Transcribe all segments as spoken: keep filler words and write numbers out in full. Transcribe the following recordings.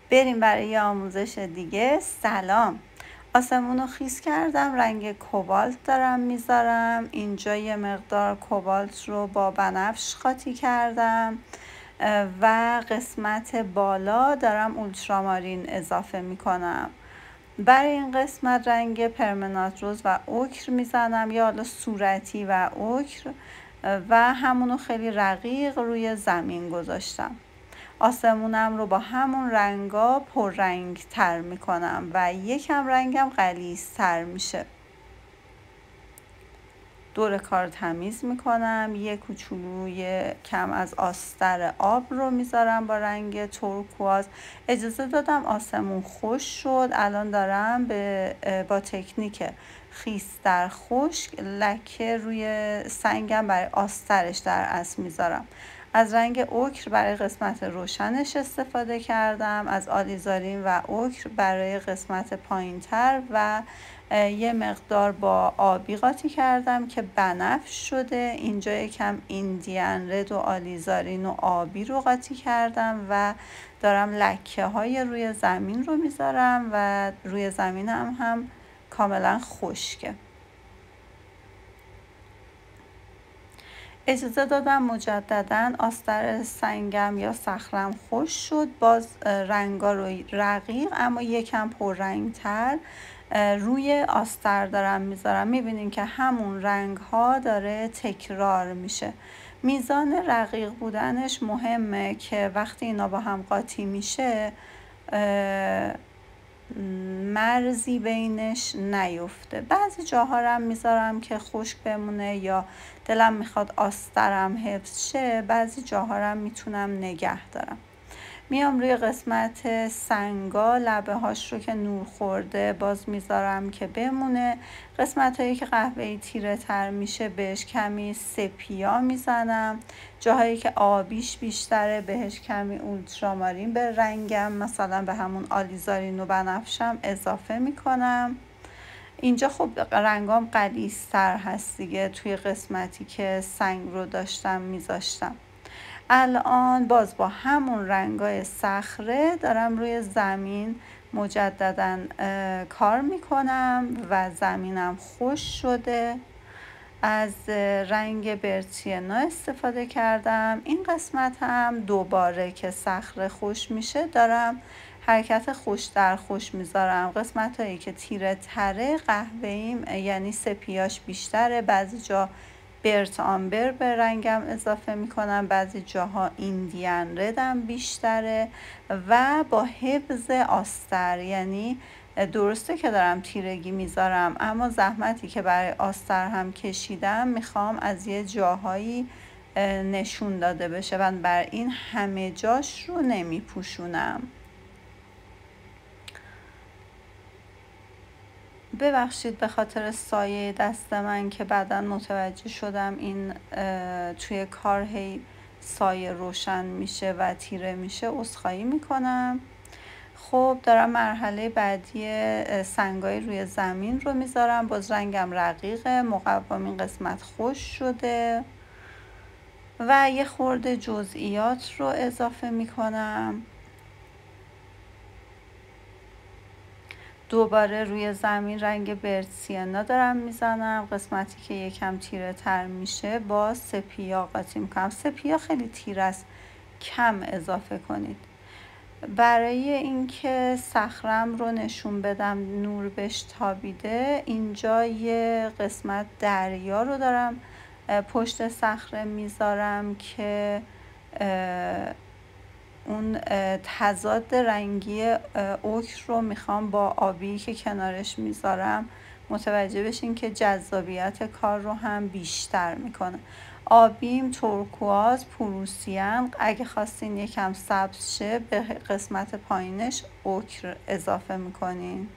بریم برای یه آموزش دیگه. سلام. آسمون رو خیس کردم، رنگ کوبالت دارم میذارم. اینجا یه مقدار کوبالت رو با بنفش قاطی کردم و قسمت بالا دارم اولترامارین اضافه میکنم. برای این قسمت رنگ پرمنات روز و اوکر میزنم، یا حالا صورتی و اوکر، و همونو خیلی رقیق روی زمین گذاشتم. آسمونم رو با همون رنگا پررنگ تر میکنم و یکم رنگم غلیظ تر میشه. دور کار تمیز میکنم. یه کوچولو یه کم از آستر آب رو میذارم با رنگ تورکواز. اجازه دادم آسمون خوش شد. الان دارم به با تکنیک خیس در خشک لکه روی سنگم برای آسترش در اصل میذارم. از رنگ اوکر برای قسمت روشنش استفاده کردم، از آلیزارین و اوکر برای قسمت پایین‌تر و یه مقدار با آبی قاطی کردم که بنفش شده. اینجا یکم ایندیان رد و آلیزارین و آبی رو قاطی کردم و دارم لکه های روی زمین رو میذارم و روی زمینم هم کاملا خشکه. اجازه دادم مجددا آستر سنگم یا صخرم خوش شد. باز رنگا رو رقیق اما یکم پررنگ تر روی آستر دارم میذارم. میبینین که همون رنگ ها داره تکرار میشه. میزان رقیق بودنش مهمه که وقتی اینا با هم قاطی میشه مرزی بینش نیفته. بعضی جاها هم میذارم که خشک بمونه یا دلم میخواد آسترم حفظ شه، بعضی جاها هم میتونم نگه دارم. میام روی قسمت سنگا لبه هاش رو که نور خورده باز میذارم که بمونه. قسمت هایی که قهوه‌ای تیره تر میشه بهش کمی سپیا میزنم. جاهایی که آبیش بیشتره بهش کمی اولترامارین به رنگم، مثلا به همون آلیزارین و بنفشم اضافه میکنم. اینجا خب رنگام غلیظ‌تر هست دیگه توی قسمتی که سنگ رو داشتم میذاشتم. الان باز با همون رنگای صخره دارم روی زمین مجددا کار میکنم و زمینم خوش شده. از رنگ برتینا استفاده کردم. این قسمت هم دوباره که صخره خوش میشه دارم حرکت خوش در خوش میذارم. قسمت هایی که تیره تره قهوه‌ایم یعنی سپیاش بیشتره، بعضی جا برت آمبر به رنگم اضافه میکنم، بعضی جاها ایندیان ردم بیشتره و با حفظ آستر. یعنی درسته که دارم تیرگی میذارم اما زحمتی که برای آستر هم کشیدم میخوام از یه جاهایی نشون داده بشه و بر این همه جاش رو نمیپوشونم. ببخشید به خاطر سایه دست من که بعداً متوجه شدم این توی کار هی سایه روشن میشه و تیره میشه، عذرخواهی میکنم. خب دارم مرحله بعدی سنگای روی زمین رو میذارم. باز رنگم رقیقه، مقوام این قسمت خوش شده و یه خورده جزئیات رو اضافه میکنم. دوباره روی زمین رنگ برد سینا دارم میزنم. قسمتی که یکم تیره تر میشه با سپیا قاطی میکنم. سپیا خیلی تیره است، کم اضافه کنید. برای اینکه صخرم رو نشون بدم نور بهش تابیده، اینجا یه قسمت دریا رو دارم پشت صخره میذارم که اون تضاد رنگی اوکر رو میخوام با آبی که کنارش میذارم متوجه بشین که جذابیت کار رو هم بیشتر میکنه. آبیم تورکواز پروسیان، اگه خواستین یکم سبز شه به قسمت پایینش اوکر اضافه میکنین.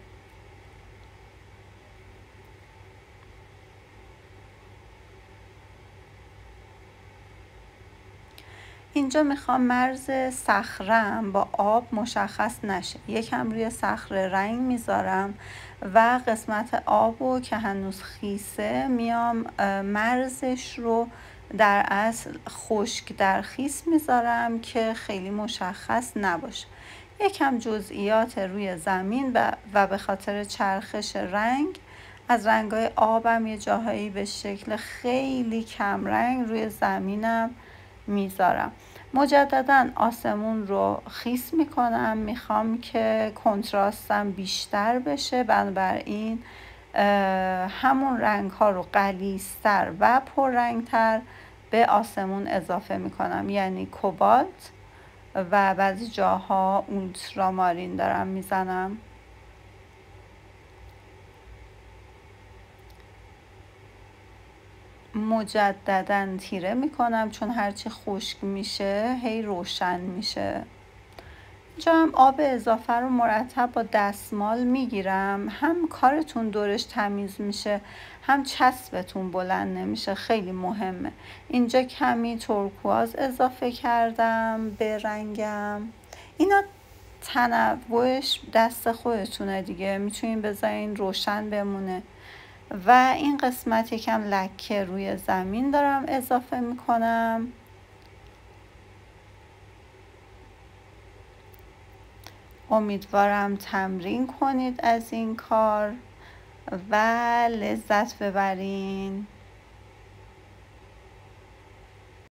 اینجا میخوام مرز صخره‌ام با آب مشخص نشه. یکم روی صخره رنگ میذارم و قسمت آبو که هنوز خیسه میام مرزش رو در اصل خشک در خیس میذارم که خیلی مشخص نباشه. یکم جزئیات روی زمین و به خاطر چرخش رنگ از رنگای آبم یه جاهایی به شکل خیلی کم رنگ روی زمینم میذارم. مجددا آسمون رو خیس میکنم، میخوام که کنتراستم بیشتر بشه، بنابراین همون رنگ ها رو غلیظتر و پررنگتر به آسمون اضافه میکنم، یعنی کوبالت و بعضی جاها اولترامارین دارم میزنم. مجددا تیره میکنم چون هرچی خشک میشه هی روشن میشه. اینجا هم آب اضافه رو مرتب با دستمال میگیرم، هم کارتون دورش تمیز میشه هم چسبتون بلند نمیشه، خیلی مهمه. اینجا کمی تورکواز اضافه کردم به رنگم. اینا تنوعش دست خودتونه دیگه، میتونین بذارین روشن بمونه. و این قسمت یکم لکه روی زمین دارم اضافه میکنم. امیدوارم تمرین کنید از این کار و لذت ببرین.